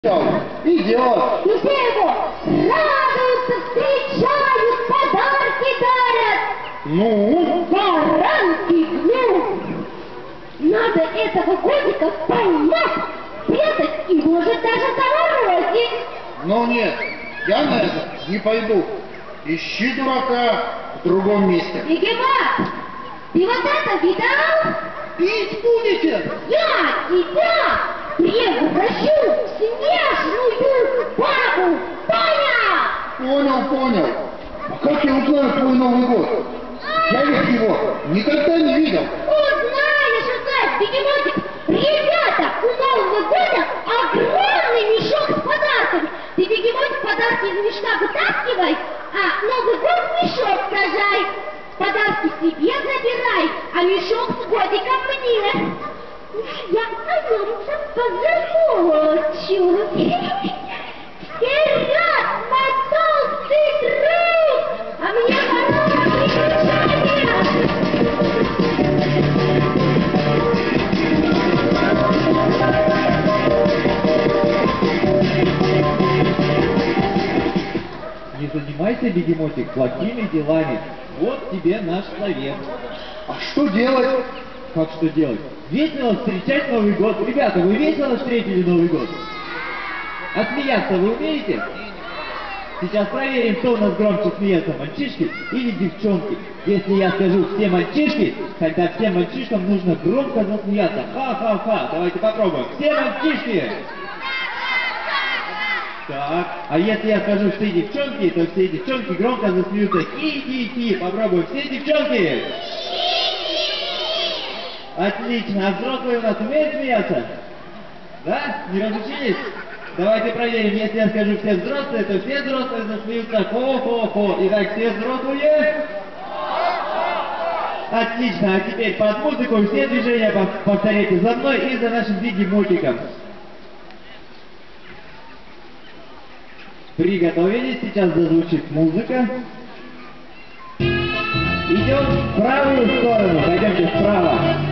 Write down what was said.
Идет. И все его радуются, встречают, подарки дарят. Ну? Баранки гнут. Надо этого годика поймать, спрятать и, может, даже заморозить. Но нет, я на это не пойду. Ищи дурака в другом месте. Бегемот, ты вот это видал? Пить будете? Я тебя превращу в снежную бабу, понял? Понял. А как я узнаю твой Новый год? Я ведь его никогда не видел. Узнаешь, бегемотик. Ребята, у Нового года огромный мешок с подарками. Ты, бегемотик, подарки из мешка вытаскивай, а Новый год в мешок сажай. Подарки себе забирай, а мешок с годиком мне. Я о нем позабочу. Вперед, мой толстый друг! А мне пора на приключения! Не занимайся, бегемотик, плохими делами. Вот тебе наш совет. А что делать? Как что делать? Весело встречать Новый год. Ребята, вы весело встретили Новый год? А смеяться вы умеете? Сейчас проверим, кто у нас громче смеется, мальчишки или девчонки. Если я скажу все мальчишки, тогда всем мальчишкам нужно громко засмеяться. Ха-ха-ха. Давайте попробуем. Все мальчишки! Так, а если я скажу все девчонки, то все девчонки громко засмеются. Хи-хи-хи. Попробуем. Все девчонки! Отлично. А взрослые у нас умеют смеяться? Да? Не разучились? Давайте проверим. Если я скажу все взрослые, то все взрослые засмеются. Хо-хо-хо. Итак, все взрослые? Отлично. А теперь под музыку все движения повторяйте за мной и за нашим бегемотиком. Приготовились, сейчас зазвучит музыка. Идем в правую сторону, пойдемте вправо.